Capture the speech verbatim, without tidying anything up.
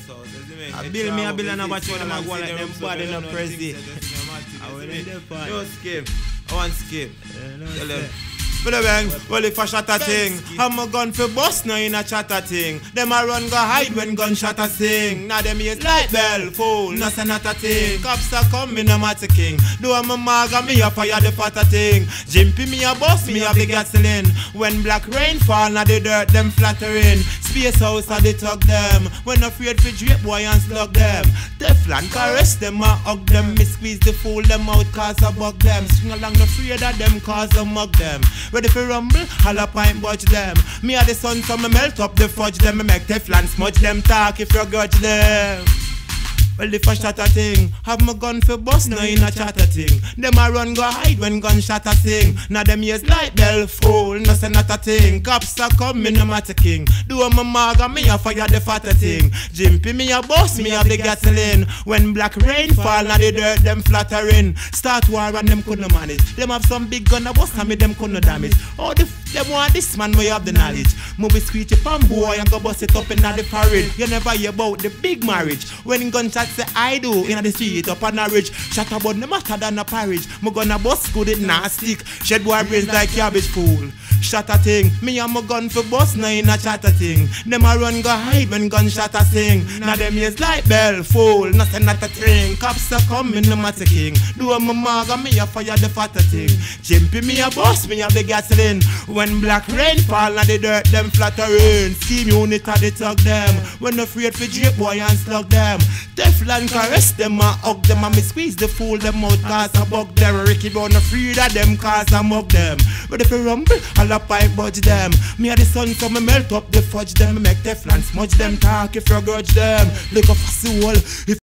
out. You I build me a bill and I watch them a go like them body no prezi. I will in the part. No skip. I want skip. Tell them. But the bang, well if I shot a thing, I'm a gun for bust now in a chatter thing. Them a run go hide when gunshot a sing. Now them is light bell, fool, no say not a thing. Cops a come, me no matter king. Do I'm a mag and me a fire the fatter thing. Jimpy me a bust, me a big gasoline. When black rain fall, now the dirt them flattering. Space house a they tug them. When afraid for drape boy and slug them. Teflon caress them a hug them. Me squeeze the fool them out cause I bug them. Swing along the afraid of them cause I mug them. Ready for rumble, all a pint budge them. Me a the sun so me melt up the fudge them. Me make Teflon smudge them talk if you grudge them. Well if I shot a thing, have my gun for bust now in a chatter thing. Them a run go hide when gunshot a sing. Now them ears light bell fool, no say not a thing. Cops a come, me no matter king. Do a my mag and me a fire the fatter thing. Jimpy me a bust, me a the gasoline. When black rain fall, now the dirt them flattering. Start war and them couldn't manage. Them have some big gun a bust and me them couldn't damage. Oh the them want this man where you have the knowledge. Movie screech up and boy and go bust it up in the parade. You never hear about the big marriage. When gunshot say I do in the street up on a ridge. Shut about no matter than a porridge. Me gonna bust good it not stick. Shed boy brains like cabbage fool. Shot a thing, me and my gun for bust now in a chatter thing. Them a run go hide when gunshot a sing. Now them is like bell fool, nothing not a thing. Cops a come in no matter king. Do a my mag and me a fire the fatter thing. Jimpy me a bust, me a the gasoline. When black rain fall and the dirt them flattering. Scheme unit a they tug them. When afraid for drape boy and slug them. Teflon caress them and hug them and me squeeze the fool them out cause I bug them. Ricky Brown afraid of them cause I mug them. But if you rumble, I'll a pipe budge them. Me a the sun so me melt up the fudge them. Me make Teflon smudge them talk if you grudge them. Look up a soul. If